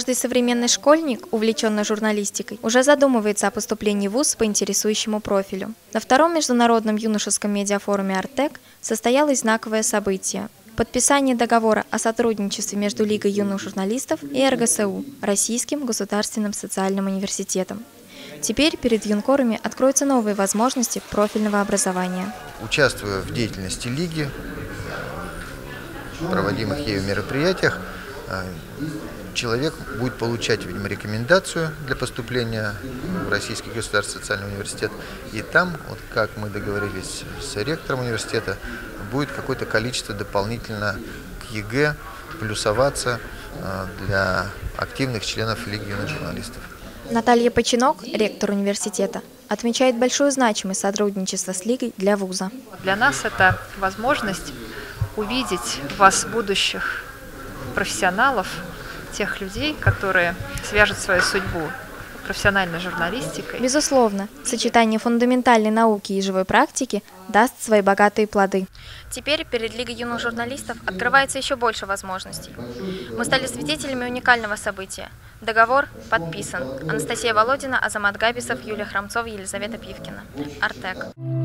Каждый современный школьник, увлеченный журналистикой, уже задумывается о поступлении в вуз по интересующему профилю. На втором международном юношеском медиафоруме «Артек» состоялось знаковое событие – подписание договора о сотрудничестве между Лигой юных журналистов и РГСУ – Российским государственным социальным университетом. Теперь перед юнкорами откроются новые возможности профильного образования. Участвуя в деятельности Лиги, проводимых ею мероприятиях, человек будет получать, видимо, рекомендацию для поступления в Российский государственный социальный университет. И там, вот как мы договорились с ректором университета, будет какое-то количество дополнительно к ЕГЭ плюсоваться для активных членов Лиги юных журналистов. Наталья Починок, ректор университета, отмечает большую значимость сотрудничества с Лигой для вуза. Для нас это возможность увидеть в вас будущих профессионалов, тех людей, которые свяжут свою судьбу профессиональной журналистикой. Безусловно, сочетание фундаментальной науки и живой практики даст свои богатые плоды. Теперь перед Лигой юных журналистов открывается еще больше возможностей. Мы стали свидетелями уникального события. Договор подписан. Анастасия Володина, Азамат Габисов, Юлия Храмцова, Елизавета Пивкина. Артек.